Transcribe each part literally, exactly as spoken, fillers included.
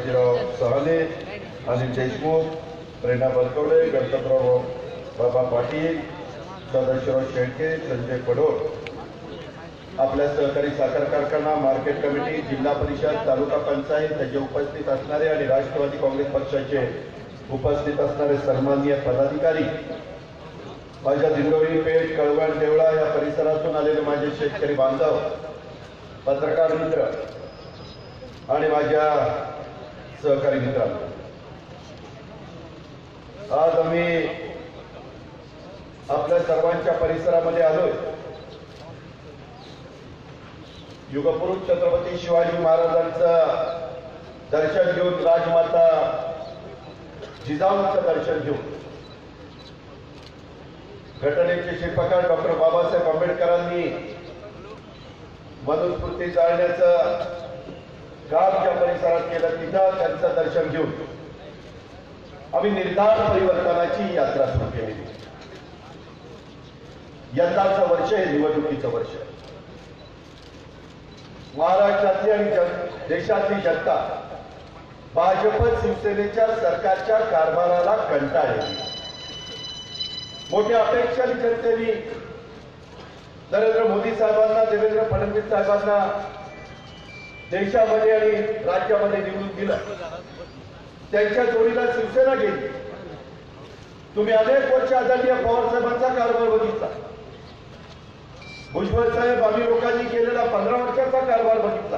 बाजीराव सहाने, अनिल देशमुख, प्रेरणा बलकवडे, गणपतराव बाबा पाटील, सदाशिवराव शेळके, संजय पडोळ, आपल्या सहकारी साखर कारखाना, मार्केट कमिटी, जिल्हा परिषद, तालुका पंचायत त्याचे उपस्थित असणारे आणि राष्ट्रवादी काँग्रेस पक्षाचे उपस्थित असणारे सन्माननीय पदाधिकारी, माझ्या दिंडोरी पेठ, कळवण, देवळा या परिसरातून आलेले माझे शेतकरी बांधव, पत्रकार मित्र आणि माझ्या सहकारी मित्रांनो, आज आम्ही आपल्या सर्वांच्या परिसरामध्ये आलोय. युगपुरुष छत्रपती शिवाजी महाराजांचं दर्शन घेऊन, राजमाता जिजाऊंचं दर्शन घेऊन, घटनेचे शिल्पकार डॉक्टर बाबासाहेब आंबेडकरांनी मनुस्मृती जाळण्याचं काम ज्या परिसरात केलं तिथं त्यांचं दर्शन घेऊन आम्ही निर्धार परिवर्तनाची यात्रा सुरू केलेली. यंदाचं वर्ष हे निवडणुकीचं वर्ष. महाराष्ट्रातली आणि देशातली जनता भाजप शिवसेनेच्या सरकारच्या कारभाराला कंटाळली. मोठ्या अपेक्षांनी जनतेने नरेंद्र मोदी साहेबांना, देवेंद्र फडणवीस साहेबांना देशामध्ये आणि राज्यामध्ये निवडून दिलं. त्यांच्या जोडीला शिवसेना गेली. तुम्ही अनेक वर्ष आदरणीय पवार साहेबांचा कारभार बघितला. भुजबळ साहेब, आम्ही लोकांनी केलेला पंधरा वर्षाचा कारभार बघितला.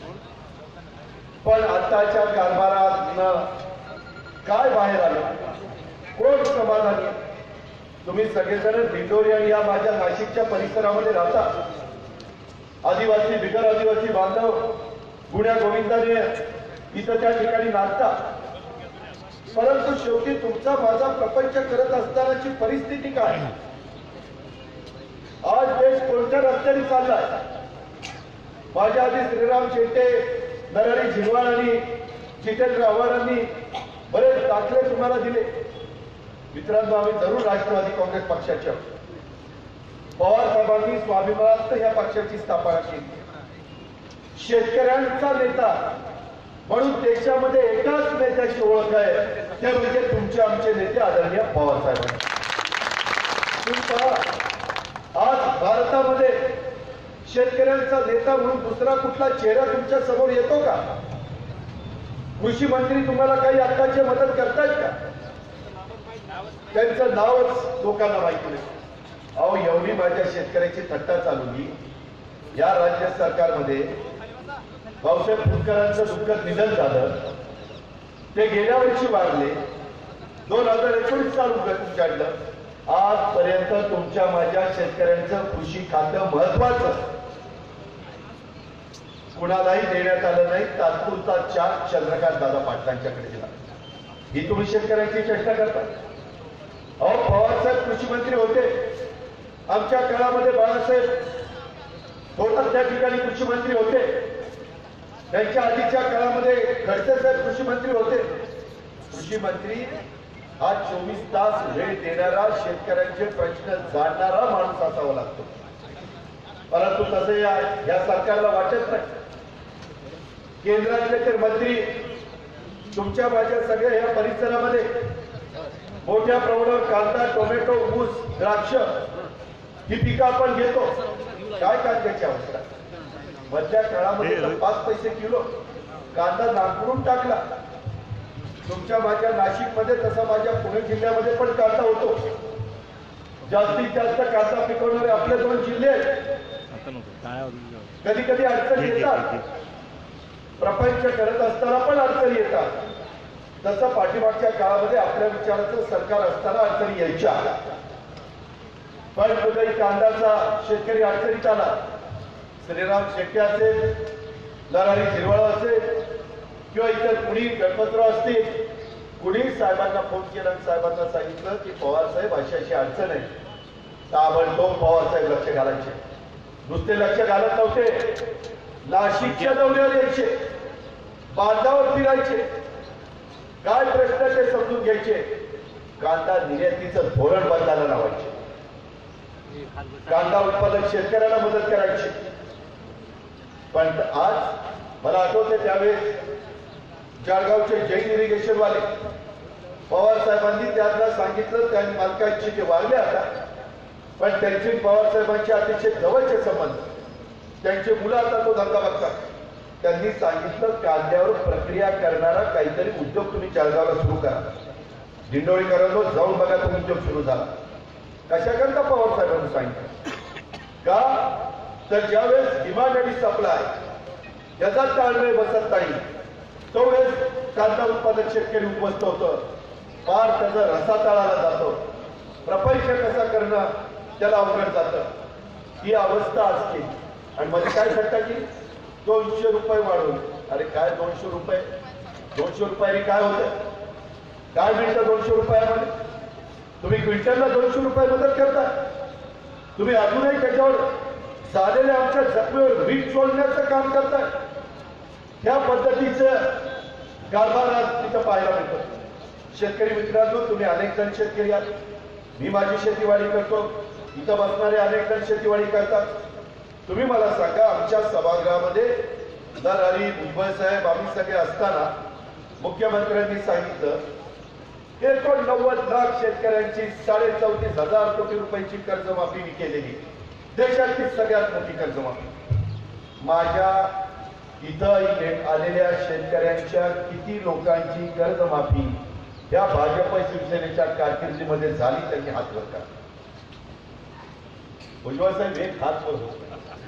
पण आताच्या कारभारातनं काय बाहेर आलं? कोण समाधानी? तुम्ही सगळेजण दिंडोरी आणि या माझ्या नाशिकच्या परिसरामध्ये राहता. आदिवासी, बिगर आदिवासी बांधव गुण्या गोविंदाने इथं त्या ठिकाणी नाचता. परंतु शेवटी तुमचा माझा प्रपंच करत असतानाची परिस्थिती काय? आज देश कोणत्या रस्त्याने चाललाय? माझ्या आधी श्रीराम शेट्टे, नरहरी झिरवाळ आणि जितेंद्र आव्हाडांनी बरेच दाखले तुम्हाला दिले. मित्रांनो, आम्ही जरूर राष्ट्रवादी काँग्रेस पक्षाच्या पवार साहेबांनी स्वाभिमानास्थ या पक्षाची स्थापना केली. शेतकऱ्यांचा नेता म्हणून देशामध्ये एकाच नेत्याची ओळख आहे, ते म्हणजे तुमचे आमचे नेते आदरणीय पवार साहेब. आज भारतामध्ये शेतकऱ्यांचा नेता म्हणून दुसरा कुठला चेहरा तुमच्या समोर येतो का? कृषी मंत्री तुम्हाला काही आत्ताची मदत करतायत का? त्यांचं नावच लोकांना माहिती नाही. अहो, एवढी माझ्या शेतकऱ्याची थट्टा चालवली. या राज्य सरकारमध्ये भाऊसाहेब फुटकरांचं दुःखद निधन झालं. ते गेल्या वर्षी वारले. दोन हजार एकोणीस साल उजाडलं. आजपर्यंत तुमच्या माझ्या शेतकऱ्यांचं कृषी खातं महत्वाचं कुणालाही देण्यात आलं नाही. तात्पुरता चार चंद्रकांत दादा पाटलांच्याकडे दिला. ही तुम्ही शेतकऱ्यांची चेष्टा करता? अहो, पवारसाहेब कृषी मंत्री होते. आमच्या काळामध्ये बाळासाहेब थोरात त्या ठिकाणी कृषी मंत्री होते. त्यांच्या आधीच्या काळामध्ये खडसे साहेब कृषी मंत्री होते. कृषी मंत्री हा चोवीस तास वेळ देणारा, शेतकऱ्यांचे प्रश्न जाणणारा माणूस असावा लागतो. परंतु तसं या, या सरकारला वाटत नाही. केंद्रातले तर मंत्री तुमच्या माझ्या सगळ्या या परिसरामध्ये मोठ्या प्रमाणावर कांदा, टोमॅटो, ऊस, द्राक्ष ही पिकं आपण घेतो. काय कांद्याची अवस्था? मधल्या काळामध्ये पाच पैसे किलो कांदा नांगरून टाकला. तुमच्या माझ्या नाशिकमध्ये, तसा माझ्या पुणे जिल्ह्यामध्ये पण कांदा होतो. जास्तीत जास्त कांदा पिकवणारे आपले दोन जिल्हे आहेत. कधी कधी अडचणी येतात. प्रपंच करत असताना पण अडचणी येतात. तसं पाठीमागच्या काळामध्ये आपल्या विचाराचं सरकार असताना अडचणी यायच्या. पण कधी कांद्याचा शेतकरी अडचणीत आला. श्रीराम शेट्टे असेल, नरहरी झिरवाळ असेल किंवा इतर कुणी, गणपतराव असतील, कुणी साहेबांना फोन केला आणि साहेबांना सांगितलं की पवार साहेब अशी अशी अडचण आहे. ताबडतोब पवार साहेब लक्ष घालायचे. नुसते लक्ष घालत नव्हते, नाशिकच्या दौऱ्यावर यायचे, बांधावर फिरायचे, काय प्रश्न ते समजून घ्यायचे. कांदा निर्यातीचं धोरण बदलायला लावायचे. कांदा उत्पादक शेतकऱ्याला मदत करायची. पण आज मला आठवते त्यावेळेस जळगावचे जैन इरिगेशन वाले पवार साहेबांनी त्यांना सांगितलं, त्यांनी मालकांची ते वाढले आता, पण त्यांचे पवार साहेबांचे अतिशय जवळचे संबंध, त्यांचे मुलं आता तो धंदा बघतात. त्यांनी सांगितलं कांद्यावर प्रक्रिया करणारा काहीतरी उद्योग तुम्ही जळगावला सुरू करा. दिंडोळीकरांनो जाऊन बघा तो उद्योग सुरू झाला. कशाकरता पवार साहेबांनी सांगितलं का, तर ज्यावेळेस डिमांड आणि सप्लाय याचा ताळमेळ बसत नाही, तो वेळेस कांदा उत्पादक शेतकरी उद्ध्वस्त होतं, फार त्याचा रसा तळाला जातो, प्रपंच कसा करणं त्याला अवघड जातं. ही अवस्था असते. आणि मध्ये काय घटना की दोनशे रुपये वाढवून, अरे काय दोनशे रुपये दोनशे रुपयाने काय होतं, काय मिळतं दोनशे रुपयामध्ये? तुम्ही क्विंटलला दोनशे रुपये मदत करता, तुम्ही अजूनही त्याच्यावर झालेल्या आमच्या जखमेवर वीट सोडण्याचं काम करताय. त्या पद्धतीचं कारभार आज तिथं पाहायला मिळतो. शेतकरी मित्रांनो, तुम्ही अनेक जण शेतकरी आहात, मी माझी शेतीवाडी करतो, इथं बसणारे अनेक जण शेतीवाडी करतात. तुम्ही मला सांगा, आमच्या सभागृहामध्ये नरहरी भुजबळ साहेब आम्ही सगळे असताना मुख्यमंत्र्यांनी सांगितलं एकोणनव्वद लाख शेतकऱ्यांची साडे चौतीस हजार कोटी रुपयांची कर्जमाफी केलेली, देशातील सगळ्यात मोठी कर्जमाफी. माझ्या इथं आलेल्या शेतकऱ्यांच्या किती लोकांची कर्जमाफी या भाजप शिवसेनेच्या कारकिर्दीमध्ये झाली, त्यांनी हात वर करा. भुजबळ साहेब एक हात वर होत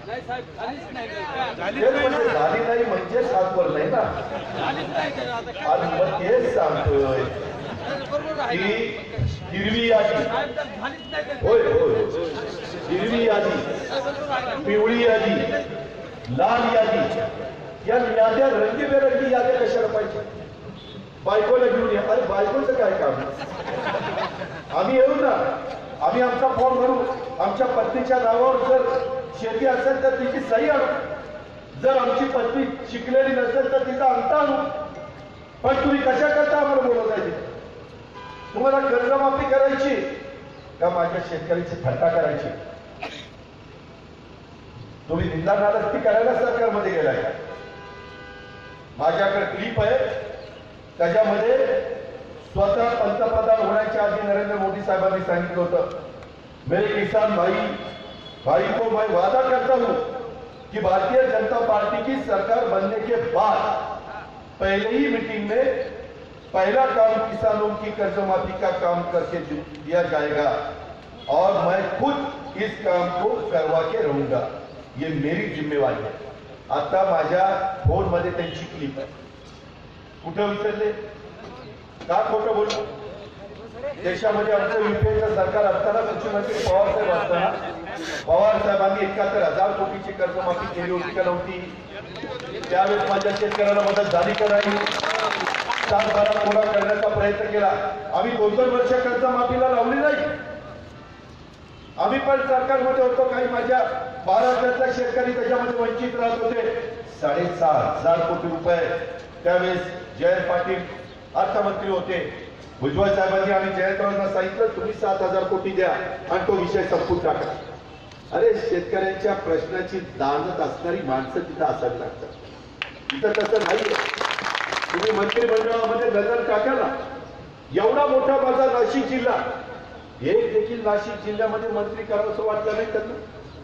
झाली नाही म्हणजे हात वर नाही ना. आणि मग तेच सांगतोय की हिरवी यादी, होय होय हिरवी यादी, पिवळी यादी, लाल यादी, या याद्या रंगीबेरंगी याद्या कशाला पाहिजे? बायकोला घेऊन या. अरे बायकोचं काय काम? आम्ही येऊ ना, आम्ही आमचा फॉर्म भरू, आमच्या पत्नीच्या नावावर जर शेती असेल तर तिची सही आणू, जर आमची पत्नी शिकलेली नसेल तर तिचा अंगठा आणू. पण तुम्ही कशा करता आम्हाला बोलत आहे? तुम्हाला कर्जमाफी करायची का माझ्या शेतकऱ्याची थट्टा करायची? तुम्ही निंदा नालस्ती करायला सरकारमध्ये गेलाय. माझ्याकडे क्लिप आहे, त्याच्यामध्ये स्वतः पंतप्रधान होण्याच्या आधी नरेंद्र मोदी साहेबांनी सांगितलं होतं, मेरे किसान भाई भाई को मैं वादा करता हूं कि भारतीय जनता पार्टी की सरकार बनने के बाद पहले ही मीटिंग में पहला काम किसानों की कर्जमाफी का काम करके दिया जाएगा और मैं खुद इस काम को करवा के रहूंगा, ये मेरी जिम्मेवारी है. आता माझ्या फोन मध्ये त्यांची क्लिप आहे. कुठं विसरले का? खोटं बोलतो. देशामध्ये आमचं युपीएचं सरकार असताना, मुख्यमंत्री पवार साहेब असताना पवार साहेबांनी एकाहत्तर हजार कोटीची कर्जमाफी केली होती का नव्हती? त्यावेळेस माझ्या शेतकऱ्याला मदत झाली का नाही? सातबारा कोरा करण्याचा प्रयत्न केला. आम्ही दोन दोन वर्ष कर्जमाफीला लावली नाही. आम्ही पण सरकारमध्ये होतो, काही माझ्या महाराष्ट्रातल्या शेतकरी त्याच्यामध्ये वंचित राहत होते. साडेसहा हजार कोटी रुपये त्यावेळेस जयंत पाटील अर्थमंत्री होते. भुजबळ साहेबांनी आम्ही जयंतरावांना सांगितलं तुम्ही सात हजार कोटी द्या आणि तो विषय संपून टाका. अरे शेतकऱ्यांच्या प्रश्नाची जाणत असणारी माणसं तिथं असावी लागतात. तिथं तसं नाहीये. तुम्ही मंत्रिमंडळामध्ये नजर टाका ना, एवढा मोठा माझा नाशिक जिल्हा, एक देखील नाशिक जिल्ह्यामध्ये मंत्री करावंसं वाटलं नाही त्यांना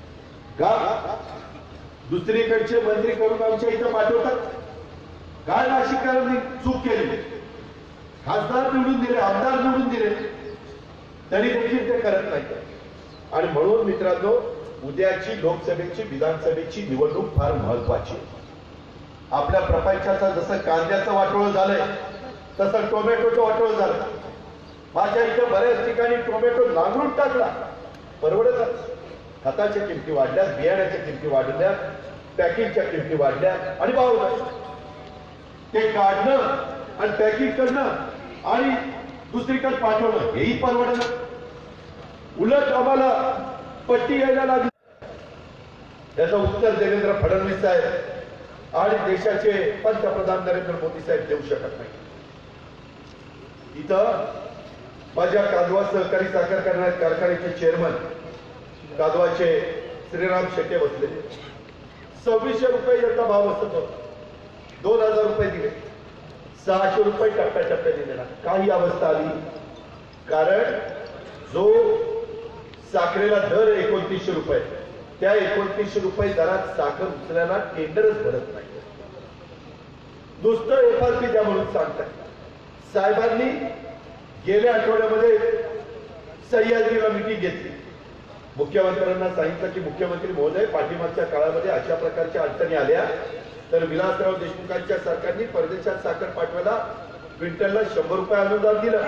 का? दुसरीकडचे मंत्री करून आमच्या इथं पाठवतात. काय नाशिककरांनी चूक केली? खासदार निवडून दिले, आमदार निवडून दिले, तरी देखील ते करत नाही. आणि म्हणून मित्रांनो, उद्याची लोकसभेची विधानसभेची निवडणूक फार महत्वाची. आपल्या प्रपंचाचं जसं कांद्याचं वाटोळं झालंय तसं टोमॅटोचं वाटोळं झालं. माझ्या इथं बऱ्याच ठिकाणी टोमॅटो नांगरून टाकला, परवडत. खताच्या किमती वाढल्या, बियाण्याच्या किमती वाढल्या, पॅकिंगच्या किमती वाढल्या आणि भाव ते काढणं आणि पॅकिंग करणं आणि दुसरीकडे पाठवणं हेही परवडलं. उलट आम्हाला पट्टी यायला लागली. याचं उत्तर देवेंद्र फडणवीस साहेब आणि देशाचे पंतप्रधान नरेंद्र मोदी साहेब देऊ शकत नाही. इथं माझ्या कादवा सहकारी साखर कारखान्याचे चेअरमन कादवाचे श्रीराम शेटे बसले. सव्वीसशे रुपये यांचा भाव असत होता, दोन हजार रुपये दिले. सहाशे रुपये टप्प्याटप्प्याने देणार. काही अवस्था आली कारण जो साखरेला दर एकोणतीसशे रुपये, त्या एकोणतीसशे रुपये दरात साखर उचलायला टेंडरच भरत नाही. नुसतं एफ आर पी द्या म्हणून सांगताय. साहेबांनी गेल्या आठवड्यामध्ये सह्याद्रीला मिटिंग घेतली. मुख्यमंत्र्यांना सांगितलं की मुख्यमंत्री महोदय, पाठीमागच्या काळामध्ये अशा प्रकारच्या अडचणी आल्या तर विलासराव देशमुखांच्या सरकारने परदेशात साखर पाठवायला क्विंटलला शंभर रुपये अनुदान दिलं.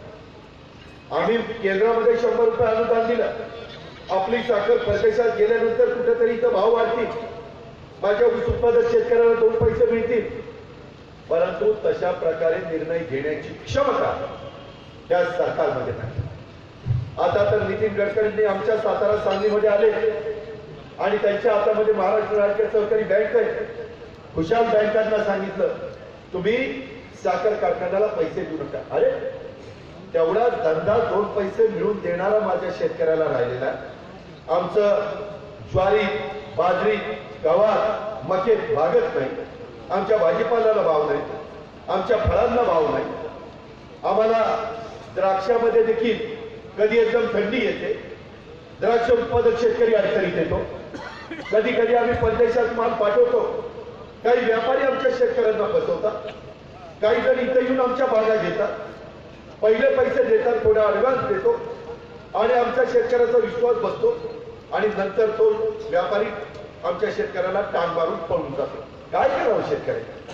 आम्ही केंद्रामध्ये शंभर रुपये अनुदान दिलं. आपली साखर परदेशात गेल्यानंतर कुठेतरी इथं भाव वाढतील, माझ्या ऊस उत्पादक शेतकऱ्याला दोन पैसे मिळतील. परंतु तशा प्रकारे निर्णय घेण्याची क्षमता त्या सरकारमध्ये नाही. आता तर नितीन गडकरींनी आमच्या सातारा सांगलीमध्ये आले आणि त्यांच्या हातामध्ये महाराष्ट्र राज्य सहकारी बँक आहे. खुशाल बँकांना सांगितलं तुम्ही साखर कारखान्याला पैसे देऊ नका. अरे तेवढा धंदा दोन पैसे मिळून देणारा माझ्या शेतकऱ्याला राहिलेला. आमचं ज्वारी, बाजरी, गव्हात, मकेत भागत नाही. आमच्या भाजीपाल्याला भाव नाही, आमच्या फळांना भाव नाही. आम्हाला द्राक्षामध्ये देखील कधी एकदम थंडी येते, द्राक्ष उत्पादक शेतकरी अडचणीत येतो. कधी कधी आम्ही परदेशात माल पाठवतो, काही व्यापारी आमच्या शेतकऱ्यांना फसवतात, काही जण इथं येऊन आमच्या बागा घेतात, पहिले पैसे देतात, थोडा ऍडव्हान्स देतो आणि आमच्या शेतकऱ्याचा विश्वास बसतो आणि नंतर तो व्यापारी आमच्या शेतकऱ्याला टांग मारून पळून जातो. काय करावं शेतकऱ्याने?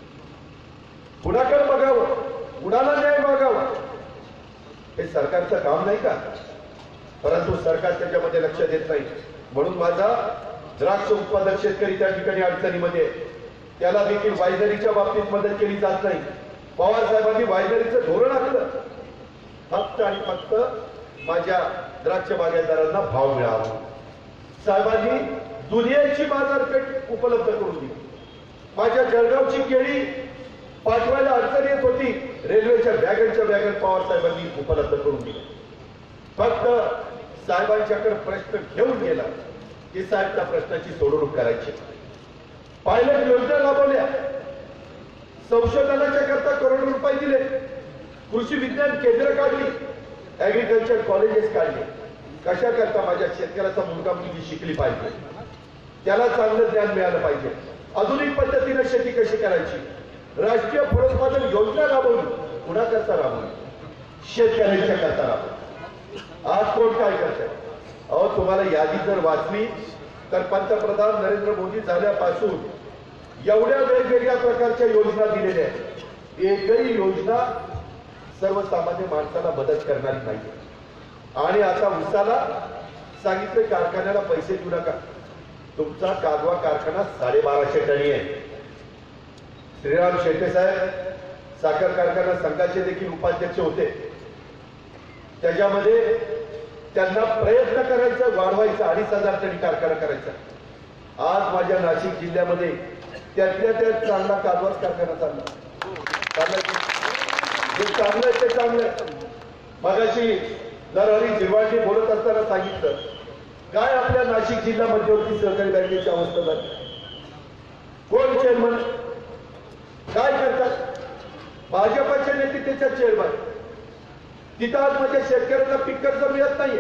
कुणाकडे बघावं, कुणाला न्याय मागावा? हे सरकारचं काम नाही का? परंतु सरकार त्याच्यामध्ये लक्ष देत नाही. म्हणून माझा द्राक्ष उत्पादक शेतकरी त्या ठिकाणी अडचणीमध्ये, त्याला देखील वायदरीच्या बाबतीत मदत केली जात नाही. पवार साहेबांनी वायदरीचं धोरण आखलं फक्त आणि फक्त माझ्या द्राक्ष बागायतदारांना भाव मिळावा. साहेबांनी दुनियेची बाजारपेठ उपलब्ध करून दिली. माझ्या जळगावची केळी पाठवायला अडचण येत होती, रेल्वेच्या वॅगनच्या वॅगन पवार साहेबांनी उपलब्ध करून दिली. फक्त साहेबांच्याकडे प्रश्न घेऊन गेला की साहेब त्या प्रश्नाची सोडवणूक करायची. पायलट योजना राबवल्या, संशोधनाच्या करता करोड रुपये दिले, कृषी विज्ञान केंद्र काढली, ऍग्रिकल्चर कॉलेजेस काढले. कशा करता? माझ्या शेतकऱ्याचा मुलगा मुलगी शिकली पाहिजे, त्याला चांगलं ज्ञान मिळालं पाहिजे, आधुनिक पद्धतीने शेती कशी करायची. राष्ट्रीय फलोत्पादन योजना राबवली. कुणाकरता राबवली? शेतकऱ्यांच्या करता राबवली. आज कोण काय करतंय? अहो, तुम्हाला यादी जर वाचली तर पंतप्रधान नरेंद्र मोदी झाल्यापासून एवढ्या वेगवेगळ्या प्रकारच्या योजना दिलेल्या आहेत. एकही योजना सर्वसामान्य माणसाला मदत करणारी नाही. आणि आता उसाला सांगितलं कारखान्याला पैसे देऊ नका. तुमचा कादवा कारखाना साडेबाराशे टनी आहे. श्रीराम शेट्टे साहेब साखर कारखाना संघाचे देखील उपाध्यक्ष होते. त्याच्यामध्ये त्यांना प्रयत्न करायचा, वाढवायचा, अडीच हजार टनी कारखाना करायचा. आज माझ्या नाशिक जिल्ह्यामध्ये त्यातल्या त्यात चांगला कादवाच कारखाना चालला. जे चांगलं आहे ते चांगलं आहे. मगाशी नरहरी झिरवाळजी बोलत असताना सांगितलं काय आपल्या नाशिक जिल्हा मध्यवर्ती सहकारी बँकेची अवस्था झाली. कोण चेअरमन, काय करतात? भाजपचे नेते त्याच्या चेअरमन. तिथं आज माझ्या शेतकऱ्यांना पीक कर्ज मिळत नाहीये.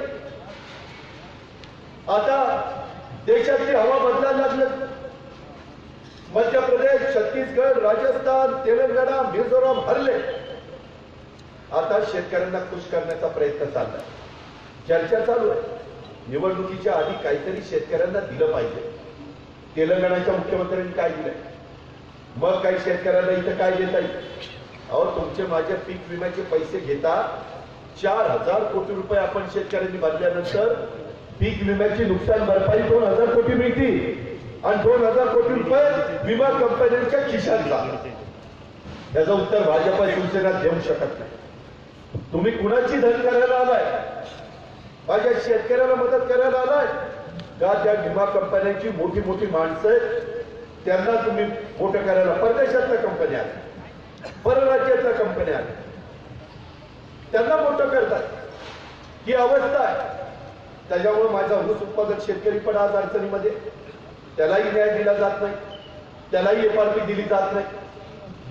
आता देशातली हवा बदलायला लागली. मध्य प्रदेश, छत्तीसगड, राजस्थान, तेलंगणा, मिझोराम हरले. आता शेतकऱ्यांना खुश करण्याचा प्रयत्न चाललाय, चर्चा चालू आहे. निवडणुकीच्या आधी काहीतरी शेतकऱ्यांना दिलं पाहिजे. तेलंगणाच्या मुख्यमंत्र्यांनी काय दिलंय? मग काही शेतकऱ्यांना इथं काय देता येईल? अहो, तुमचे माझे पीक विम्याचे पैसे घेता चार हजार कोटी रुपये आपण शेतकऱ्यांनी भरल्यानंतर पीक विम्याची नुकसान भरपाई दोन हजार कोटी मिळते आणि दोन हजार कोटी रुपये विमा कंपन्यांच्या खिशात जातात. याचं उत्तर भाजपा शिवसेना देऊ शकत नाही. तुम्ही कुणाची धन करायला आलाय? माझ्या शेतकऱ्याला मदत करायला आलाय का? त्या विमा कंपन्यांची मोठी मोठी माणसं आहेत, त्यांना तुम्ही मोठं करायला परदेशातल्या कंपन्या आल्या, परराज्यातल्या कंपन्या आल्या, त्यांना मोठं करतात. ही अवस्था आहे. त्याच्यामुळे माझा ऊस उत्पादक शेतकरी पण आज अडचणीमध्ये, त्यालाही न्याय दिला जात नाही, त्यालाही एफ आर पी दिली जात नाही.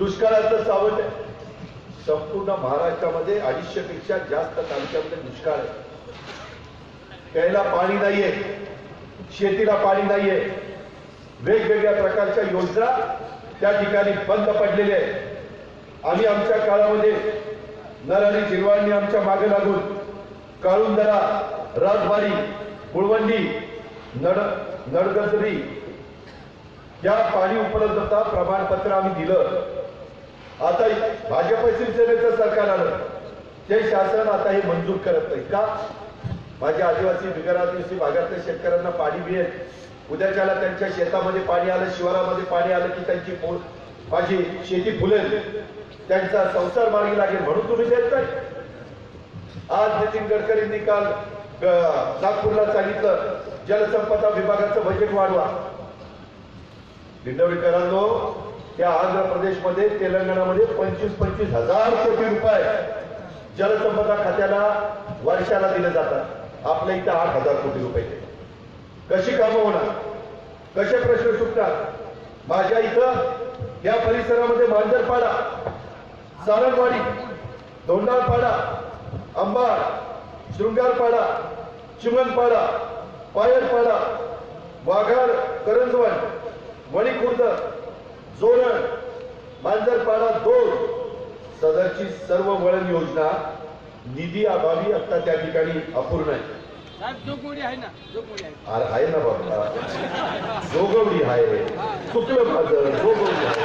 दुष्काळाचं सावट आहे. संपूर्ण महाराष्ट्रामध्ये अडीचशे पेक्षा जास्त तालुक्यामध्ये दुष्काळ आहे. प्यायला पाणी नाहीये, शेतीला पाणी नाहीये, वेगवेगळ्या प्रकारच्या योजना त्या ठिकाणी बंद पडलेल्या आहेत. आम्ही आमच्या काळामध्ये नरहरी झिरवाळनी आमच्या मागे लागून काळुंदरा, राजबारी, गुळवंडी, नड नडगजरी या पाणी उपलब्धता प्रमाणपत्र आम्ही दिलं. आता भाजप शिवसेनेचं सरकार आलं, ते शासन आता हे मंजूर करत नाही का? माझ्या आदिवासी बिगर आदिवासी भागातल्या शेतकऱ्यांना पाणी मिळेल, उद्याच्याला त्यांच्या शेतामध्ये पाणी आलं, शिवारामध्ये पाणी आलं की त्यांची माझी शेती फुलेल, त्यांचा संसार मार्गी लागेल म्हणून तुम्ही देत नाही. आज नितीन गडकरींनी काल नागपूरला सांगितलं जलसंपदा विभागाचं बजेट वाढवा. दिंडवडीकरांनो, त्या आंध्र प्रदेशमध्ये तेलंगणामध्ये पंचवीस पंचवीस हजार कोटी रुपये जलसंपदा खात्याला वर्षाला दिले जातात. आपल्या इथं आठ हजार कोटी रुपये. कशी कामं होणार, कसे प्रश्न सुटणार? माझ्या इथं या परिसरामध्ये मांजरपाडा, सारंगवाडी, धोंडाळपाडा, अंबाड, शृंगारपाडा, चिमणपाडा, पायरपाडा, वाघाड, करंजवण, मणिखुर्द, जोरण, मांजरपाडा दोन, सदरची सर्व वळण योजना निधी अभावी आता त्या ठिकाणी अपूर्ण आहे. आहे ना अरे आहे ना बाबा, जोगवडी आहे, चुकलं माझं, जोगवडी आहे.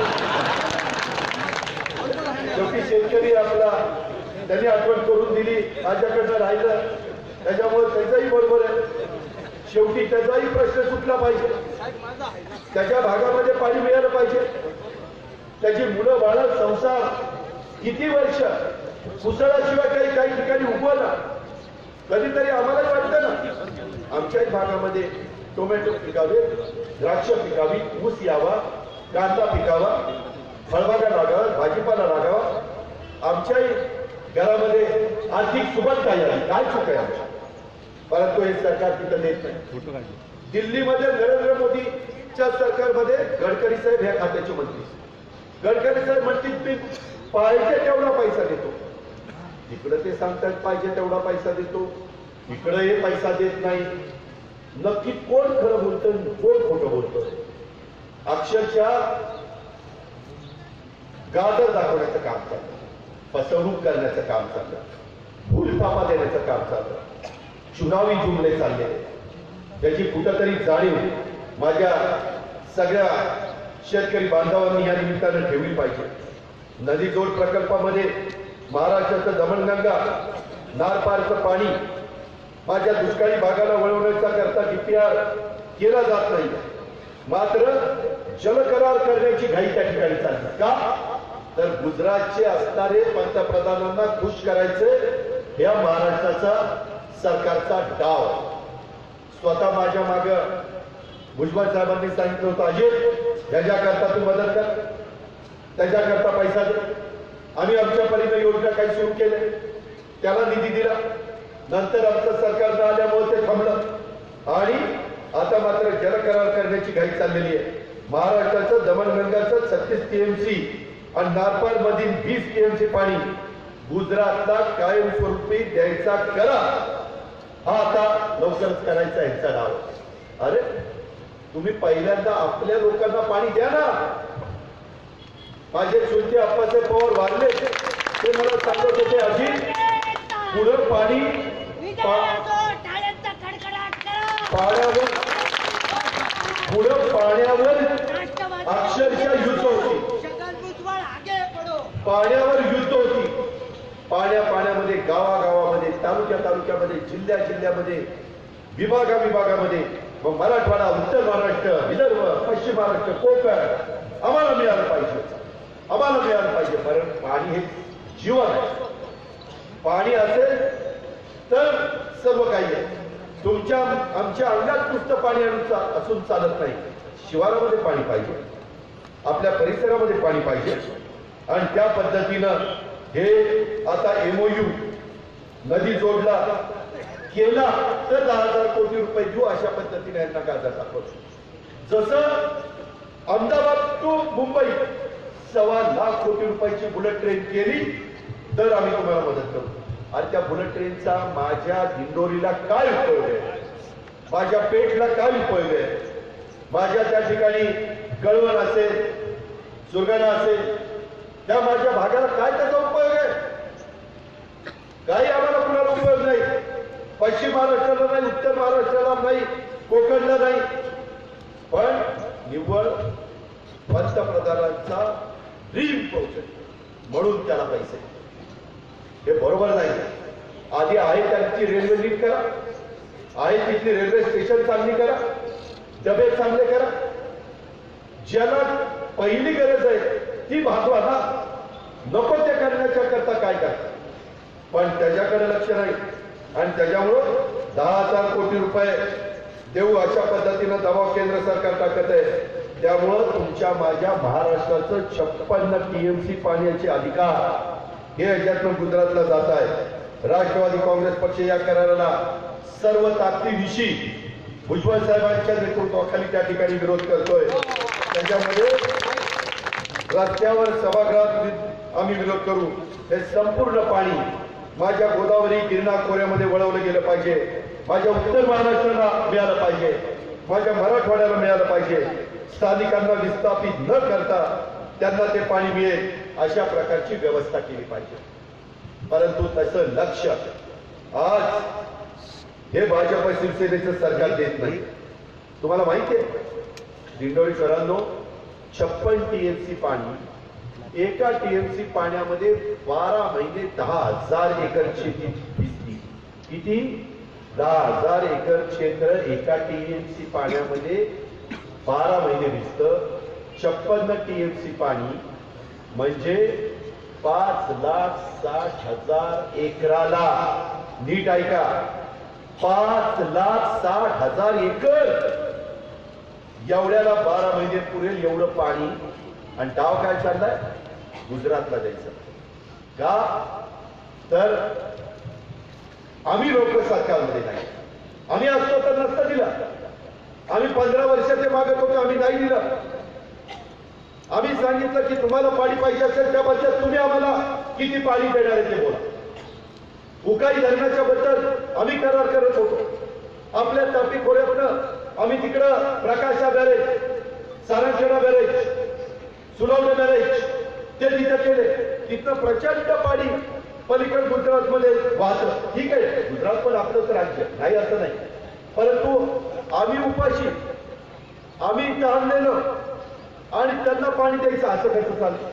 शेवटी शेतकरी आपला त्यांनी आठवण करून दिली, माझ्याकडनं राहिलं, त्याच्यामुळे त्याचाही बरोबर आहे. शेवटी त्याचाही प्रश्न सुटला पाहिजे, त्याच्या भागामध्ये पाणी मिळालं पाहिजे. त्याची मुलं बाळ संसार किती वर्ष कुसळाशिवाय काही काही ठिकाणी उगवला. कधीतरी आम्हालाही वाटतं ना, आमच्याही भागामध्ये टोमॅटो पिकावे, द्राक्ष पिकावी, ऊस यावा, कांदा पिकावा, फळबागा लागावा, भाजीपाला लागावा. आमच्याही घरामध्ये आर्थिक सुबत्ता यावी, काय चूक आहे आमच्या? परंतु हे सरकार तिथं देत नाही. दिल्लीमध्ये नरेंद्र मोदीच्या सरकारमध्ये गडकरी साहेब ह्या खात्याचे मंत्री. गडकरी साहेब म्हणतील मी पाहिजे तेवढा पैसा देतो, इकडे ते सांगतात पाहिजे तेवढा पैसा देतो, इकडे हे पैसा देत नाही. नक्की कोण खरं बोलतं, कोण खोटं बोलतं? अक्षरशः गाजर दाखवण्याचं काम चाललं, फसवणूक करण्याचं काम चाललं, भूलथापा देण्याचं काम चाललं, चुनावी जुमले चालले. त्याची कुठंतरी जाणीव माझ्या सगळ्या शेतकरी बांधवांनी या निमित्तानं ठेवली पाहिजे. नदी जोड प्रकल्पामध्ये महाराष्ट्राचं दमणगंगा नारपारचं पाणी माझ्या दुष्काळी भागाला वळवण्याचा करता डीपीआर केला जात नाही, मात्र जलकरार करण्याची घाई त्या ठिकाणी चालली. का तर गुजरातचे असणारे पंतप्रधानांना खुश करायचे या महाराष्ट्राचा सरकारचा डाव. स्वतः माझ्या माग भुजबळ साहेबांनी सांगितलं होतं, अजित याच्याकरता तू मदत कर, त्याच्याकरता पैसा दे. आम्ही आमच्या परीने योजना काही सुरू केल्या, त्याला निधी दिला. नंतर आमचं सरकार आल्यामुळे ते थांबलं आणि आता मात्र जलकरार करण्याची घाई चाललेली आहे. महाराष्ट्राचं दमणगंगाचं छत्तीस टीएमसी आणि नारपार मधील वीस टीएमसी पाणी गुजरातला कायमस्वरूपी द्यायचा करा, हा आता लवकरच करायचा यांचा डाव. अरे तुम्ही पहिल्यांदा आपल्या लोकांना पाणी द्या ना. माझे चुलते आप्पाचे पवार वारले, ते मला सांगत होते अजित पुढं पाणी पाण्यावर पुढं पाण्यावर अक्षरशः युद्ध होती, पाण्यावर युद्ध होती. पाण्या पाण्यामध्ये गावागावामध्ये तालुक्या तालुक्यामध्ये जिल्ह्या जिल्ह्यामध्ये विभागा विभागामध्ये मग मराठवाडा, उत्तर महाराष्ट्र, विदर्भ, पश्चिम महाराष्ट्र, कोकण आम्हाला मिळालं पाहिजे, आम्हाला मिळालं पाहिजे. कारण पाणी हे जीवन आहे. पाणी असेल तर सर्व काही आहे. तुमच्या आमच्या अंगात नुसतं पाणी असून चालत नाही. शिवारामध्ये पाणी पाहिजे, आपल्या परिसरामध्ये पाणी पाहिजे आणि त्या पद्धतीनं हे आता एमओयू नदी जोडला केला तर दहा हजार कोटी रुपये देऊ अशा पद्धतीने यांना गाजर दाखवतो. जसं अहमदाबाद टू मुंबई सव्वा लाख कोटी रुपयाची बुलेट ट्रेन केली तर आम्ही तुम्हाला मदत करू. आणि त्या बुलेट ट्रेनचा माझ्या दिंडोरीला काय उपयोग आहे, माझ्या पेठला काय उपयोग आहे, माझ्या त्या ठिकाणी कळवण असेल, सुरगाणा असेल, त्या माझ्या भागाला काय त्याचा उपयोग आहे? काही आम्हाला कुणाला उपयोग नाही. पश्चिम महाराष्ट्राला नाही, उत्तर महाराष्ट्राला नाही, कोकणला नाही. पण निव्वळ पंतप्रधानांचा ड्रीम प्रोजेक्ट म्हणून त्याला पैसे, हे बरोबर नाही. आधी आहे त्यांची रेल्वे नीट करा, आहे तिथली रेल्वे स्टेशन चांगली करा, डबे चांगले करा. ज्याला पहिली गरज आहे ती भागवा ना, नको ते करण्याच्या करता काय करता. पण त्याच्याकडे लक्ष नाही आणि त्याच्यामुळं दहा हजार कोटी रुपये देऊ अशा पद्धतीनं दबाव केंद्र सरकार टाकत आहे. त्यामुळं तुमच्या माझ्या महाराष्ट्राचं छप्पन्न टीएमसी पाण्याचे अधिकार हे याच्यातून गुजरातला जात आहे. राष्ट्रवादी काँग्रेस पक्ष या कराराला सर्व ताकदीनिशी भुजबळ साहेबांच्या नेतृत्वाखाली त्या ठिकाणी विरोध करतोय. त्याच्यामध्ये रस्त्यावर सभागृहात आम्ही विरोध करू. हे संपूर्ण पाणी माझ्या गोदावरी गिरणा खोऱ्यामध्ये वळवलं गेलं पाहिजे, माझ्या उत्तर महाराष्ट्राला मिळालं पाहिजे, माझ्या मराठवाड्याला मिळालं पाहिजे. स्थानिकांना विस्थापित न करता त्यांना ते पाणी मिळेल अशा प्रकारची व्यवस्था केली पाहिजे. परंतु तसं लक्ष आज हे भाजप शिवसेनेचं सरकार देत नाही. तुम्हाला माहिती आहे दिंडोरीकरांनो, छप्पन टीएमसी पाणी, एका टीएमसी पाण्यामध्ये बारा महिने दहा हजार एकर शेती भिजली. किती? दहा हजार एकर क्षेत्र एका टीएमसी पाण्यामध्ये बारा महिने भिजतं. छप्पन्न टीएमसी पाणी म्हणजे पाच लाख साठ हजार एकराला. नीट ऐका, पाच लाख साठ हजार एकर एवढ्याला बारा महिने पुरेल एवढं पाणी. आणि डाव काय चाललाय? गुजरातला जायचं का? तर आम्ही लोक सरकारमध्ये नाही, आम्ही असतो तर नसतं दिला. आम्ही पंधरा वर्षाचे मागत होतो, आम्ही नाही दिलं. आम्ही सांगितलं की तुम्हाला पाणी पाहिजे असेल त्याबद्दल तुम्ही आम्हाला किती पाणी देणार आहे ते बोला. उकाई धरणाच्या बद्दल आम्ही करार करत होतो. आपल्या तापी खोऱ्यातनं आम्ही तिकडं Prakasha barrage, Sarangkheda barrage, Sulwane barrage ते तिथं केले. तिथं प्रचंड पाणी पलीकडे गुजरात मध्ये वाहतं. ठीक आहे, गुजरात पण आपलंच राज्य नाही असं नाही. परंतु आम्ही उपाशी, आम्ही ताणलेलं आणि त्यांना पाणी द्यायचं असं कसं चालतं?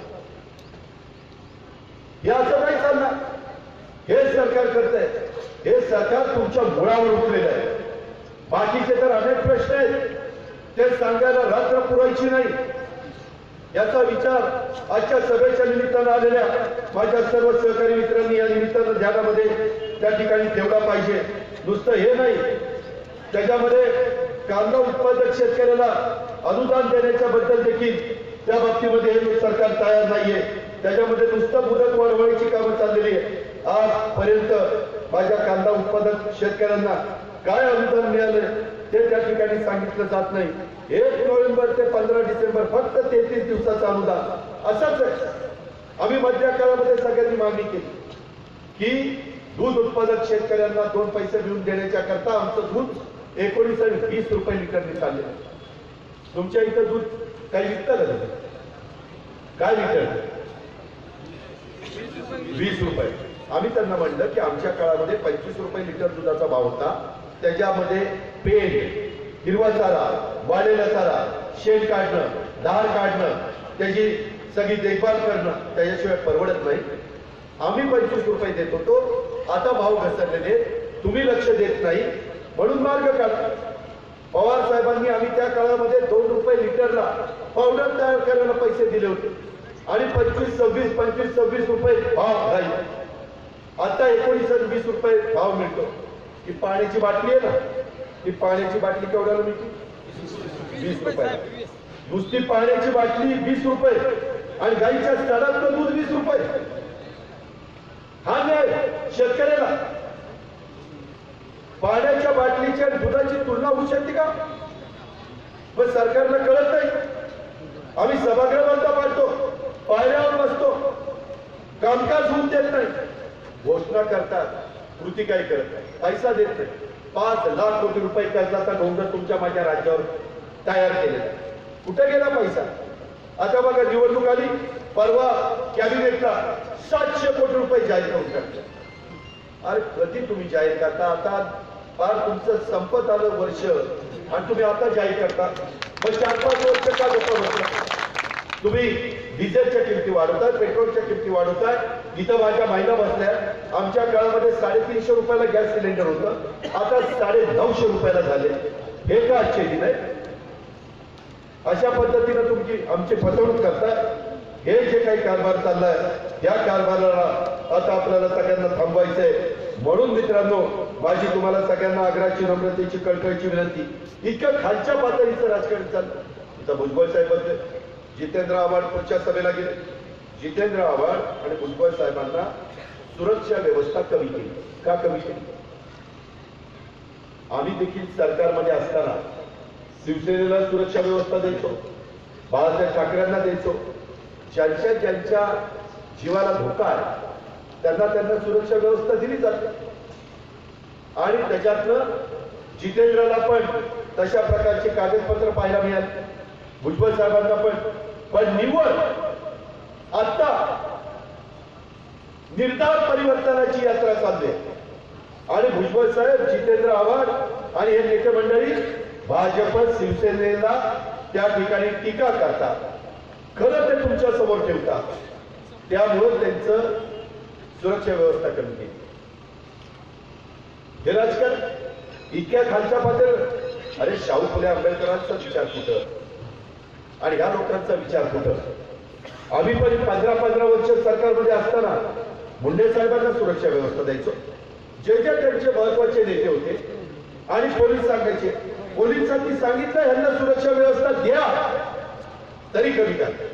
हे असं नाही चालणार. हे सरकार करतंय. हे सरकार तुमच्या मुळावर उठलेलं आहे. बाकीचे तर अनेक प्रश्न आहेत, ते सांगायला रात्र पुरायची नाही. याचा विचार आजच्या सभेच्या निमित्तानं आलेल्या माझ्या सर्व सहकारी मित्रांनी या निमित्तानं ध्यानामध्ये त्या ठिकाणी ठेवला पाहिजे. नुसतं हे नाही, त्याच्यामध्ये कांदा उत्पादक शेतकऱ्याला अनुदान देण्याच्या बद्दल देखील त्या बाबतीमध्ये हे सरकार तयार नाहीये. त्याच्यामध्ये नुसतं मुदत वाढवायची कामं चाललेली आहे. आजपर्यंत माझ्या कांदा उत्पादक शेतकऱ्यांना काय अनुदान मिळालं ते त्या ठिकाणी सांगितलं जात नाही. एक नोव्हेंबर ते पंधरा डिसेंबर फक्त तेहतीस दिवसाचं अनुदान. असंच आम्ही मधल्या काळामध्ये सगळ्यांनी मागणी केली की दूध उत्पादक शेतकऱ्यांना दोन पैसे मिळून देण्याच्या करता आमचं दूध एकोणीस आणि वीस रुपये लिटरने चालले. तुमच्या इथं दूध काही विकतं का? काय लिटर? वीस रुपये. आम्ही त्यांना म्हणलं की आमच्या काळामध्ये पंचवीस रुपये लिटर दुधाचा भाव होता. त्याच्यामध्ये पेंड, हिरवा चारा, वाळलेला चारा, शेण काढणं, धार काढणं, त्याची सगळी देखभाल करणं त्याच्याशिवाय परवडत नाही. आम्ही पंचवीस रुपये देत होतो. आता भाव घसरलेले, तुम्ही लक्ष देत नाही म्हणून मार्ग काढता. पवार साहेबांनी आम्ही त्या काळामध्ये दोन रुपये लिटरला पावडर तयार करायला पैसे दिले होते आणि पंचवीस सव्वीस पंचवीस सव्वीस रुपये भाव राहील. आता एकोणीस वीस रुपये भाव मिळतो. ही पाण्याची बाटली आहे ना, ही पाण्याची बाटली केवढ्याला मिळते? वीस रुपये. नुसती पाण्याची बाटली वीस रुपये आणि गाईच्या स्टाडातलं दूध वीस रुपये. हा न्याय शेतकऱ्याला? पाण्याच्या बाटलीची आणि दुधाची तुलना होऊ शकते का? पण सरकारला कळत नाही. आम्ही सभागृह बंद पाडतो, पायऱ्यावर बसतो, कामकाज होऊन देत नाही, घोषणा करतात, कृती काही करत नाही, पैसा देत नाही. पाच लाख कोटी रुपये कर्जाचा डोंगर तुमच्या माझ्या राज्यावर तयार केलेला आहे. कुठे गेला पैसा? आता बघा निवडणूक आली, परवा कॅबिनेटला सातशे कोटी रुपये जाहीर करून टाकले. अरे कधी तुम्ही जाहीर करता? आता फार तुमचं संपत आलं वर्ष आणि तुम्ही आता जाहीर करता. मग चार पाच वर्ष का लोक तुम्ही डिझेलच्या किमती वाढवताय, पेट्रोलच्या किमती वाढवताय. इथं माझ्या महिला बसल्या, आमच्या काळामध्ये साडेतीनशे रुपयाला गॅस सिलेंडर होतं, आता साडे नऊशे रुपयाला झाले. हे का आजचे दिन आहे? अशा पद्धतीनं तुमची आमची फसवणूक करताय. हे जे काही कारभार चाललाय त्या कारभाराला आता आपल्याला सगळ्यांना थांबवायचंय. म्हणून मित्रांनो, माझी तुम्हाला सगळ्यांना आग्रहाची, नम्रतेची, कळकळीची विनंती, इतकं खालच्या पातळीचं राजकारण चाललं. इथं भुजबळ साहेब बसले, जितेंद्र आव्हाड पुढच्या सभेला गेले. जितेंद्र आव्हाड आणि भुजबळ साहेबांना सुरक्षा व्यवस्था कमी केली. का कमी केली? आम्ही देखील सरकारमध्ये असताना शिवसेनेला सुरक्षा व्यवस्था द्यायचो, बाळासाहेब ठाकरेंना द्यायचो. ज्यांच्या ज्यांच्या जीवाला धोका आहे त्यांना त्यांना सुरक्षा व्यवस्था दिली जाते. आणि त्याच्यातनं जितेंद्रला पण तशा प्रकारचे कागदपत्र पाहायला मिळाले, भुजबळ साहेबांना पण. पण निव्वळ आता निर्धार परिवर्तनाची यात्रा चालली आहे आणि भुजबळ साहेब, जितेंद्र आव्हाड आणि हे नेते मंडळी भाजप शिवसेनेला त्या ठिकाणी टीका करतात. खरं ते तुमच्या समोर ठेवतात. त्यामुळे त्यांचं सुरक्षा व्यवस्था कमी केली. हे राजकारण इतक्या खालच्या पातळीवर. अरे शाहू फुले आंबेडकरांचा विचार कुठं आणि ह्या लोकांचा विचार कुठं? आम्ही पण पंधरा पंधरा वर्ष सरकारमध्ये असताना मुंडे साहेबांना सुरक्षा व्यवस्था द्यायचो. जे जे त्यांचे महत्वाचे नेते होते आणि पोलीस सांगायचे, पोलिसांनी सांगितलं ह्यांना सुरक्षा व्यवस्था द्या, तरी कमी करतात.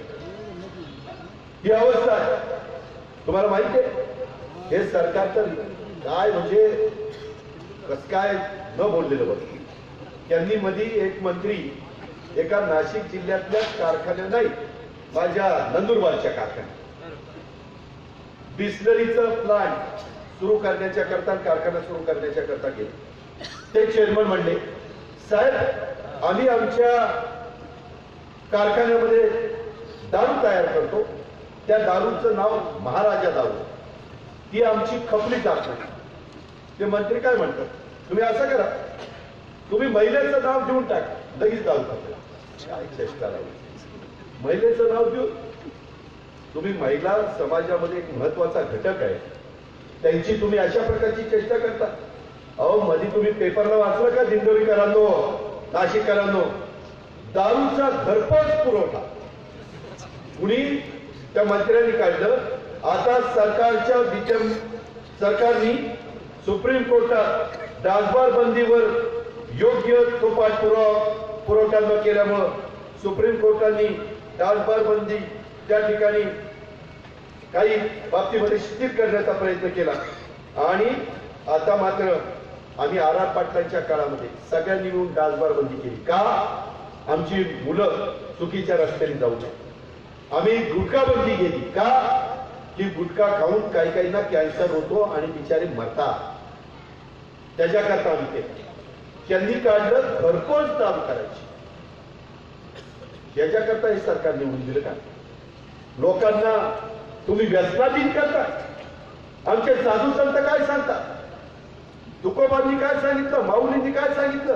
ही अवस्था आहे. तुम्हाला माहिती आहे हे सरकार तर काय म्हणजे कस काय न बोललेलं बघ. त्यांनी मध्ये एक मंत्री एका नाशिक जिल्ह्यातल्या कारखान्या नाही, माझ्या नंदुरबारच्या कारखान्यात बिस्लरीचं प्लांट सुरू करण्याच्या करता, कारखाना सुरू करण्याच्या करता गेले. ते चेअरमन म्हणले, साहेब आम्ही आमच्या कारखान्यामध्ये दारू तयार करतो, त्या दारूचं नाव महाराजा दारू, ती आमची खपली जात नाही. ते मंत्री काय म्हणतात, तुम्ही असं करा, तुम्ही महिलेचं नाव देऊन टाक, लगेच दारू खपली. काय चेष्टा लावली. महिलेचं नाव देऊन तुम्ही, महिला समाजामध्ये एक महत्वाचा घटक आहे, त्यांची तुम्ही अशा प्रकारची चेष्टा करता. अहो मध्ये तुम्ही पेपरला वाचलं का, दिंडोरीकरांनो, नाशिककरांनो, दारूचा घरपोच पुरवठा कुणी त्या मंत्र्यांनी काढलं. आता सरकारच्या विचार सरकारने सुप्रीम कोर्टात डासबार बंदीवर योग्य तो पाठपुरावा पुरवठा न केल्यामुळं सुप्रीम कोर्टाने डासबार बंदी त्या ठिकाणी काही बाबतीमध्ये शिथिल करण्याचा प्रयत्न केला. आणि आता मात्र आम्ही आर आर पाटलांच्या काळामध्ये सगळ्यांनी मिळून डासबार बंदी केली. का? आमची मुलं चुकीच्या रस्त्याने जाऊ नये. आम्ही गुटखा बंदी केली. का? की गुटखा खाऊन काही काहींना कॅन्सर होतो आणि बिचारे मरतात. त्याच्याकरता आम्ही केलं. त्यांनी काढलं घरपोच दारू करायची. याच्याकरता हे सरकार निवडून दिलं का? लोकांना तुम्ही व्यसनाधीन करता. आमचे साधू संत काय सांगतात, तुकोबांनी काय सांगितलं, माऊलींनी काय सांगितलं,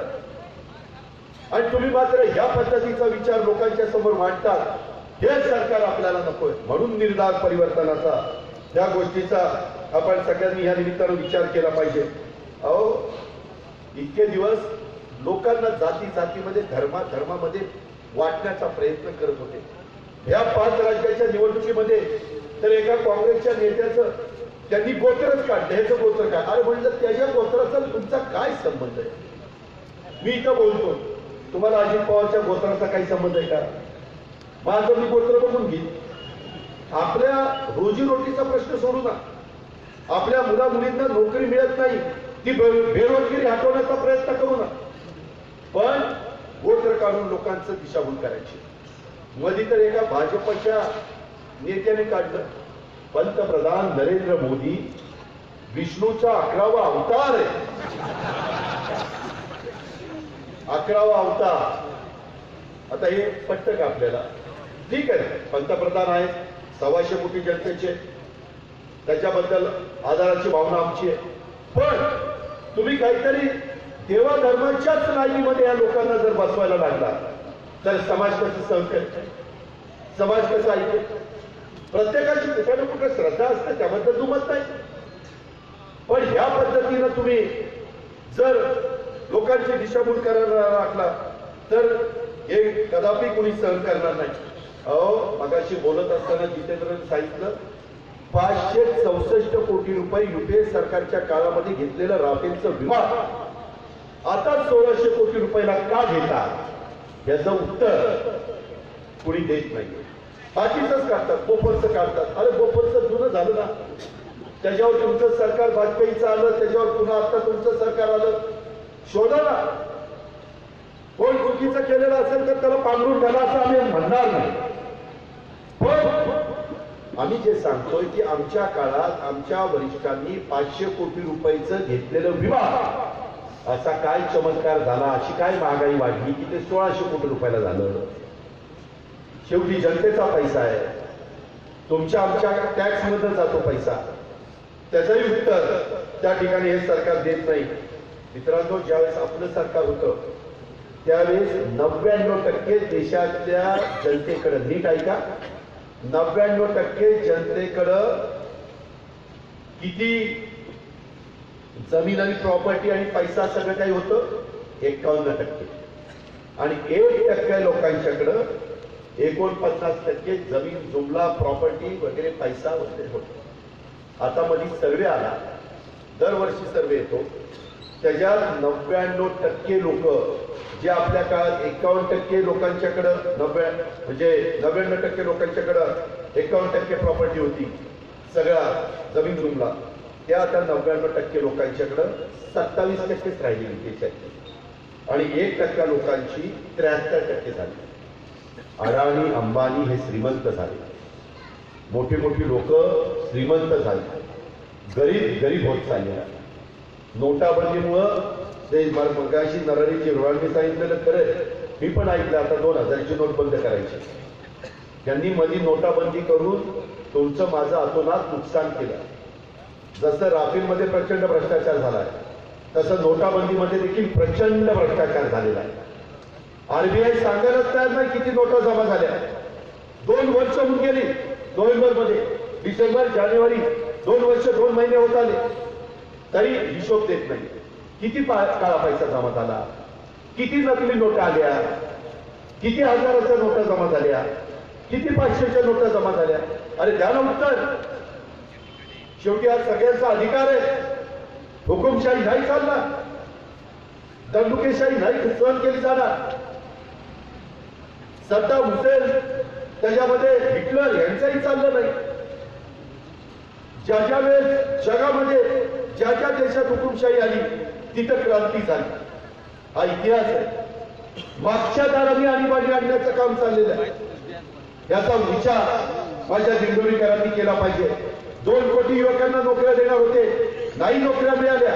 आणि तुम्ही मात्र ह्या पद्धतीचा विचार लोकांच्या समोर मांडतात. हे सरकार आपल्याला नकोय. म्हणून निर्धार परिवर्तनाचा, त्या गोष्टीचा आपण सगळ्यांनी या निमित्तानं विचार केला पाहिजे. अहो इतके दिवस लोकांना जाती जातीमध्ये, धर्मा धर्मामध्ये वाटण्याचा प्रयत्न करत होते. ह्या पाच राज्याच्या निवडणुकीमध्ये तर एका काँग्रेसच्या नेत्याचं त्यांनी गोत्रच काढलं. ह्याचं गोत्र काय? अरे म्हणलं त्याच्या गोत्राचा तुमचा काय संबंध आहे? मी इथं बोलतो, तुम्हाला अजित पवारच्या गोत्राचा काही संबंध आहे का? माझं मी गोत्र बघून घे. आपल्या रोजीरोटीचा प्रश्न सोडू ना. आपल्या मुला मुलींना नोकरी मिळत नाही, ती बेरोजगारी हटवण्याचा प्रयत्न करू ना. पण गोत्र काढून लोकांचं दिशाभूल करायची. मध्ये तर एका भाजपच्या नेत्याने काढलं. पंतप्रधान नरेंद्र मोदी विष्णूचा अकरावा अवतार आहे. अकरावा अवतार. आता हे पटतं का आपल्याला? ठीक आहे, पंतप्रधान आहेत, सव्वाशे कोटी जनतेचे, त्याच्याबद्दल आदराची भावना आमची आहे. पण तुम्ही काहीतरी देवा धर्माच्याच लाईनीमध्ये या लोकांना जर बसवायला लागला तर समाज कसं सहन करेल? समाज कसं ऐकेल? प्रत्येकाची कुठे ना कुठे श्रद्धा असते, त्याबद्दल दुमत नाही. पण ह्या पद्धतीनं तुम्ही जर लोकांची दिशाभूल करायला लागला तर हे कदापि कोणी सहन करणार नाही. अहो, मगाशी बोलत असताना जितेंद्रने सांगितलं पाचशे चौसष्ट कोटी रुपये युपीए सरकारच्या काळामध्ये घेतलेलं राफेलचं विमान आता सोळाशे कोटी रुपयाला का घेतात? याचं उत्तर कोणी देत नाही. बाकीचंच काढतात, बोफरचं काढतात. अरे बोफरचं जुनं झालं ना, त्याच्यावर तुमचं सरकार वाजपेयीचं आलं, त्याच्यावर पुन्हा आता तुमचं सरकार आलं. शोधा ना, कोण चुकीचं केलेलं असेल तर त्याला पांघरून घाला असं आम्ही म्हणणार नाही. पण आम्ही जे सांगतोय की आमच्या काळात आमच्या वरिष्ठांनी पाचशे कोटी रुपयाचं घेतलेलं विमान असा काय चमत्कार झाला, अशी काय महागाई वाढली की ते सोळाशे कोटी रुपयाला झालं? शेवटी जनतेचा पैसा आहे, तुमच्या आमच्या टॅक्स मध्ये जातो पैसा. त्याचंही उत्तर त्या ठिकाणी हे सरकार देत नाही. मित्रांनो, ज्यावेळेस आपलं सरकार होतं त्यावेळेस नव्याण्णव टक्के देशातल्या जनतेकडे, नीट ऐका, नव्याण्णव टक्के जनतेकडं किती जमीन आणि प्रॉपर्टी आणि पैसा सगळं काही होतं? एकावन्न टक्के. आणि एक टक्के लोकांच्याकडं एकोणपन्नास टक्के जमीन, जुमला, प्रॉपर्टी वगैरे पैसा वगैरे होतो. आता मध्ये सर्वे आला, दरवर्षी सर्वे येतो, त्याच्यात नव्याण्णव टक्के लोक जे आपल्या काळात एकावन्न टक्के लोकांच्याकडं नव्या म्हणजे नव्याण्णव टक्के लोकांच्याकडं एकावन्न टक्के प्रॉपर्टी होती, सगळा जमीन जुमला, त्या आता नव्याण्णव टक्के लोकांच्याकडं सत्तावीस टक्केच राहिलेली देशाची. आणि एक टक्का लोकांची त्र्याहत्तर टक्के झाली. अडाणी अंबानी हे श्रीमंत झाले, मोठी मोठी लोक श्रीमंत झाले, गरीब गरीब होत चालले. नोटाबंदीमुळं ते मगाशी नरहरी झिरवाळने सांगितलेलं खरं, मी पण ऐकलं, आता दोन हजारची नोट बंद करायची. त्यांनी मध्ये नोटाबंदी करून तुमचं माझं अतोनात नुकसान केलं. जसं राफेलमध्ये प्रचंड भ्रष्टाचार झालाय तसं नोटाबंदीमध्ये देखील प्रचंड भ्रष्टाचार झालेला आहे. आरबीआय सांगायलाच तयार नाही किती नोटा जमा झाल्या. दोन वर्ष होऊन गेली, नोव्हेंबर मध्ये, डिसेंबर, जानेवारी, दोन वर्ष दोन महिने होत आले तरी हिशोब देत नाही. किती काळा पैसा जमा झाला, किती नकली नोटा आल्या, किती हजाराच्या नोटा जमा झाल्या, किती पाचशेच्या नोटा जमा झाल्या? अरे द्या ना उत्तर. शेवटी हा सगळ्यांचा अधिकार आहे. हुकुमशाही नाही चालणार, दंडुकेशाही नाही सहन केली जाणार. सद्दाम हुसेन, त्याच्यामध्ये हिटलर यांचंही चाललं नाही. ज्या ज्या वेळेस जगामध्ये ज्या ज्या देशात हुकुमशाही आली तिथं क्रांती झाली. हा इतिहास आहे. मागच्या दाराने आणीबाणी आणण्याचं काम चाललेलं आहे. याचा विचार माझ्या दिंडोरीकरांनी केला पाहिजे. दोन कोटी युवकांना नोकऱ्या देणार होते, नाही नोकऱ्या मिळाल्या.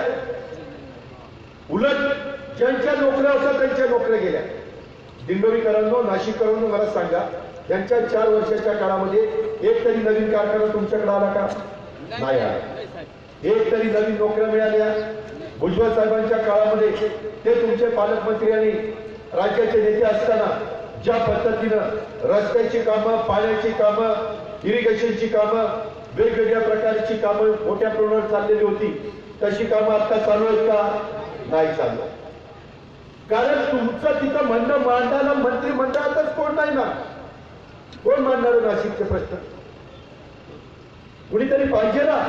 उलट ज्यांच्या नोकऱ्या होत्या त्यांच्या नोकऱ्या गेल्या. दिंडोरीकरांनो, नाशिककरांनो, मला सांगा, यांच्या चार वर्षाच्या काळामध्ये एक तरी नवीन कारखाना तुमच्याकडे आला का? नाही आला. एक तरी नवीन नोकऱ्या मिळाल्या? भुजबळ साहेबांच्या काळामध्ये ते तुमचे पालकमंत्री आणि राज्याचे नेते असताना ज्या पद्धतीनं रस्त्याची कामं, पाण्याची कामं, इरिगेशनची कामं, वेगवेगळ्या प्रकारची कामं मोठ्या प्रमाणावर चाललेली होती, तशी कामं आता चालू आहेत का? नाही चालू. कारण तुमचं तिथं म्हणणं मांडायला मंत्रिमंडळातच कोण नाही ना. कोण मांडणार नाशिकचे प्रश्न? कुणीतरी पाहिजे ना.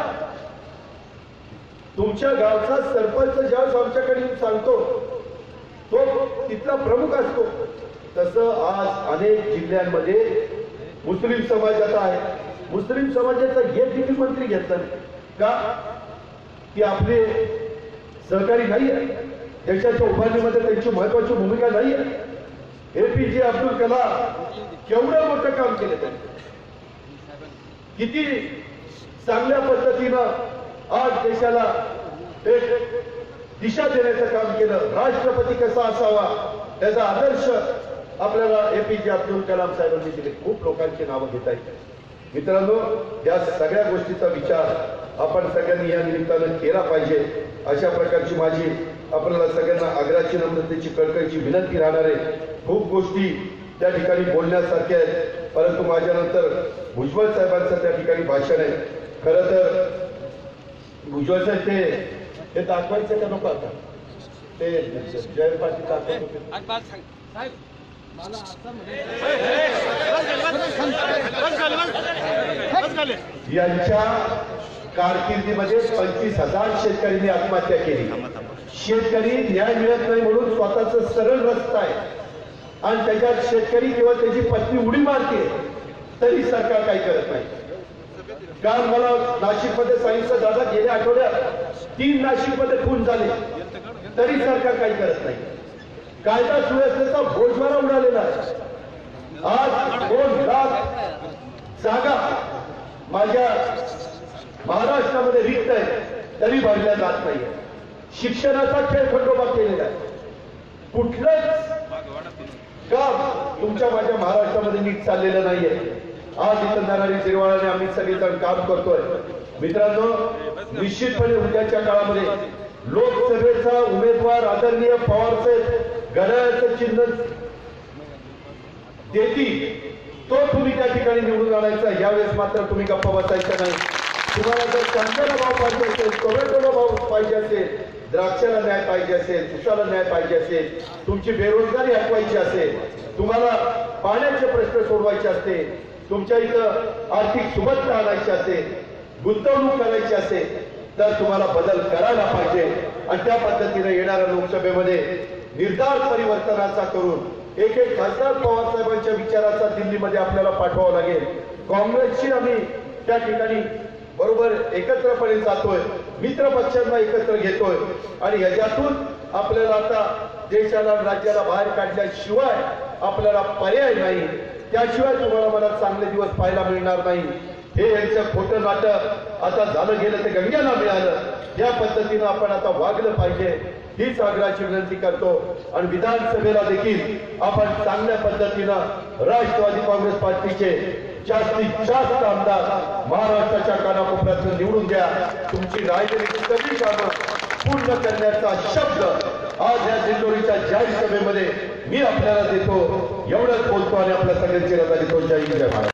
तुमच्या गावचा सरपंच ज्यावेळेस आमच्याकडे सांगतो तो तिथला प्रमुख असतो. तसं आज अनेक जिल्ह्यांमध्ये मुस्लिम समाजात आहे. मुस्लिम समाजाचा एक देखील मंत्री घेतला का? की आपले सहकारी नाही आहे, देशाच्या उभारणीमध्ये त्यांची महत्वाची भूमिका नाही आहे. एपीजे अब्दुल कलाम केवढं मोठं काम केलं त्यांनी. किती चांगल्या पद्धतीनं आज देशाला एक दिशा देण्याचं काम केलं, राष्ट्रपती कसा असावा त्याचा आदर्श आपल्याला एपीजे अब्दुल कलाम साहेबांनी दिले. खूप लोकांची नावं घेता येतात. मित्रांनो, या सगळ्या गोष्टीचा विचार आपण सगळ्यांनी या निमित्तानं केला पाहिजे. अशा प्रकारची माझी आपल्याला सगळ्यांना आग्रहाची, नम्रतेची, कळकळीची विनंती राहणार आहे. खूप गोष्टी त्या ठिकाणी बोलण्यासारख्या आहेत, परंतु माझ्यानंतर भुजबळ साहेबांचं त्या ठिकाणी भाषण आहे. खरं तर भुजबळ साहेब ते हे दाखवायचं का नको आता ते जयंत पाटील दाखवत होते. यांच्या कारकिर्दीमध्ये पंचवीस हजार शेतकऱ्यांनी आत्महत्या केली. शेतकरी न्याय मिळत नाही म्हणून स्वतःच सरळ रस्ता आहे आणि त्याच्यात शेतकरी किंवा त्याची पत्नी उडी मारते तरी सरकार काही करत नाही. काल मला नाशिकमध्ये सांगितलं, दादा गेल्या आठवड्यात तीन नाशिकमध्ये खून झाले तरी सरकार काही करत नाही. कायदा सुव्यवस्थेचा बोजवारा उडालेला आहे. आज दोन लाख जागा माझ्या महाराष्ट्रामध्ये रिक्त आहे तरी भरल्या जात नाही. शिक्षणाचा खेळखंडोबा केलेला आहे. कुठलंच काम तुमच्या माझ्या महाराष्ट्रामध्ये नीट चाललेलं नाहीये. आज इथं नरहरी झिरवाळाने आम्ही सगळेजण काम करतोय. मित्रांनो, निश्चितपणे उद्याच्या काळामध्ये लोकसभेचा उमेदवार आदरणीय पवारसाहेब घड्याळाचं चिन्ह देतील तो तुम्ही त्या ठिकाणी निवडून आणायचा. यावेळेस मात्र तुम्ही गप्पा बसायचा नाही. तुम्हाला जर कांद्याला भाव पाहिजे असेल, टोमॅटोला भाव पाहिजे असेल, द्राक्षाला न्याय पाहिजे असेल, ऊसाला न्याय पाहिजे असेल, तुमची बेरोजगारी हटवायची असेल, तुम्हाला पाण्याचे प्रश्न सोडवायचे असते, तुमच्या इथं आर्थिक सुबत्ता आणायची असेल, गुंतवणूक करायची असेल तर तुम्हाला बदल करायला पाहिजे. आणि त्या पद्धतीने येणाऱ्या लोकसभेमध्ये निर्धार परिवर्तनाचा करून एक एक खासदार पवार साहेबांच्या विचाराचा दिल्लीमध्ये आपल्याला पाठवावा लागेल. काँग्रेसची आम्ही त्या ठिकाणी बरोबर एकत्रपणे जातोय, मित्र पक्षांना एकत्र घेतोय आणि याच्यातून आपल्याला आता देशाला राज्याला बाहेर काढल्याशिवाय आपल्याला पर्याय नाही. त्याशिवाय तुम्हाला मला चांगले दिवस पाहायला मिळणार नाही. हे यांचं खोटं नाटक आता झालं गेलं ते गंग्याला मिळालं, या पद्धतीनं आपण आता वागलं पाहिजे हीच आग्रहाची विनंती करतो. आणि विधानसभेला देखील आपण चांगल्या पद्धतीनं राष्ट्रवादी काँग्रेस पार्टीचे जास्तीत जास्त आमदार महाराष्ट्राच्या कानाकोपऱ्यातून निवडून द्या. तुमची राजनीती सगळी कामं पूर्ण करण्याचा शब्द आज या दिंडोरीच्या जाहीर सभेमध्ये मी आपल्याला देतो. एवढंच बोलतो आणि आपल्या सगळ्यांची रजा देतो. जय हिंद, जय भारत.